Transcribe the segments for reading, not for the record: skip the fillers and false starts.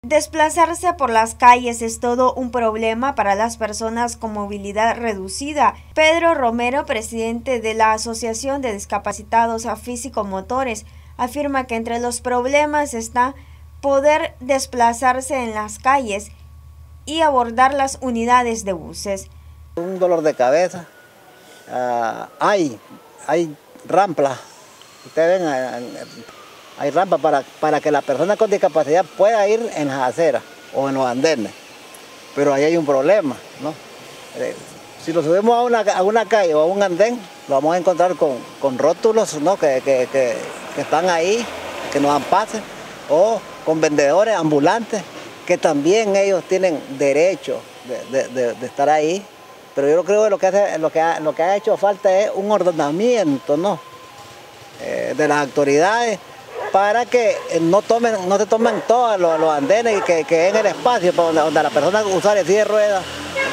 Desplazarse por las calles es todo un problema para las personas con movilidad reducida. Pedro Romero, presidente de la Asociación de Discapacitados Físico-Motores, afirma que entre los problemas está poder desplazarse en las calles y abordar las unidades de buses. Un dolor de cabeza, hay rampas, ustedes ven, hay rampas para que la persona con discapacidad pueda ir en las aceras o en los andenes, pero ahí hay un problema, ¿no? Si lo subimos a una calle o a un andén, lo vamos a encontrar con rótulos, ¿no? que están ahí, que nos dan pase, o con vendedores ambulantes, que también ellos tienen derecho de estar ahí, pero yo creo que lo que ha hecho falta es un ordenamiento, ¿no? De las autoridades para que no se tomen todos los andenes y que en el espacio donde la persona usuaria de silla de ruedas,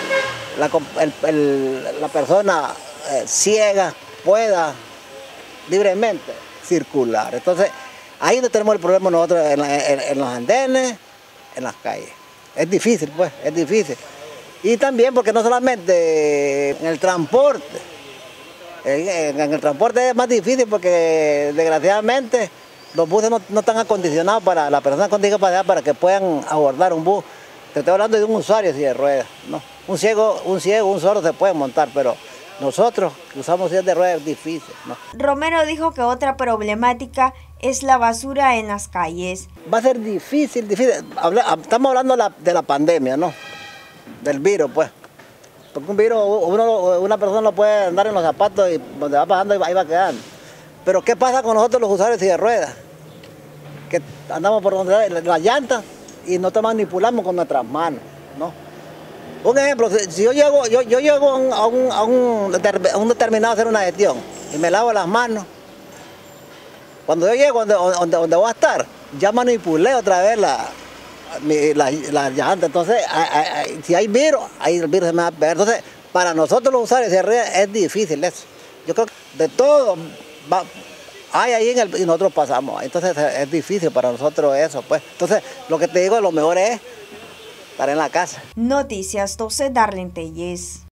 la persona ciega pueda libremente circular. Entonces, ahí donde tenemos el problema nosotros, en los andenes, en las calles. Es difícil, pues, es difícil. Y también porque no solamente en el transporte, en el transporte es más difícil porque desgraciadamente los buses no están acondicionados para las personas con discapacidad para que puedan abordar un bus. Te estoy hablando de un usuario de silla de ruedas, ¿no? Un ciego, un sordo se puede montar, pero nosotros que usamos sillas de ruedas es difícil, ¿no? Romero dijo que otra problemática es la basura en las calles. Va a ser difícil. Estamos hablando de la pandemia, ¿no? Del virus, pues. Porque un virus, una persona no puede andar en los zapatos y donde va pasando ahí va quedando. Pero ¿qué pasa con nosotros los usuarios de silla de ruedas? Que andamos por donde las llantas y no te manipulamos con nuestras manos, ¿no? Un ejemplo, si yo llego a un determinado a hacer una gestión y me lavo las manos, cuando yo llego donde voy a estar, ya manipulé otra vez la llanta. Entonces, si hay virus, ahí el virus se me va a pegar. Entonces, para nosotros los usuarios de ruedas es difícil eso. Yo creo que de todo hay ahí y nosotros pasamos. Entonces, es difícil para nosotros eso, pues. Entonces, lo que te digo, lo mejor es estar en la casa. Noticias 12, Darlene Telles.